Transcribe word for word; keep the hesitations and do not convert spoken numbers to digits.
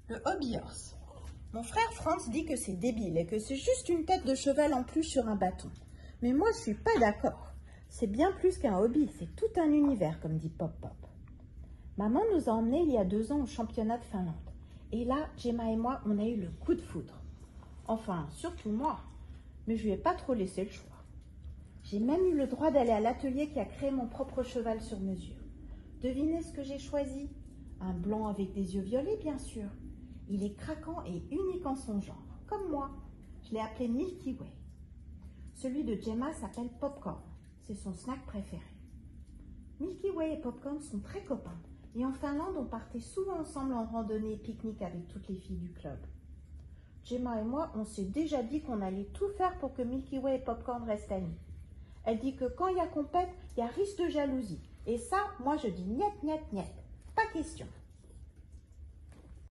Le hobby horse. Mon frère Franz dit que c'est débile et que c'est juste une tête de cheval en plus sur un bâton. Mais moi, je suis pas d'accord. C'est bien plus qu'un hobby, c'est tout un univers, comme dit Pop Pop. Maman nous a emmenés il y a deux ans au championnat de Finlande. Et là, Gemma et moi, on a eu le coup de foudre. Enfin, surtout moi. Mais je lui ai pas trop laissé le choix. J'ai même eu le droit d'aller à l'atelier qui a créé mon propre cheval sur mesure. Devinez ce que j'ai choisi? Un blanc avec des yeux violets, bien sûr. Il est craquant et unique en son genre, comme moi. Je l'ai appelé Milky Way. Celui de Gemma s'appelle Popcorn. C'est son snack préféré. Milky Way et Popcorn sont très copains. Et en Finlande, on partait souvent ensemble en randonnée et pique-nique avec toutes les filles du club. Gemma et moi, on s'est déjà dit qu'on allait tout faire pour que Milky Way et Popcorn restent amis. Elle dit que quand il y a compète, il y a risque de jalousie. Et ça, moi je dis niet, niet, niet. Pas question.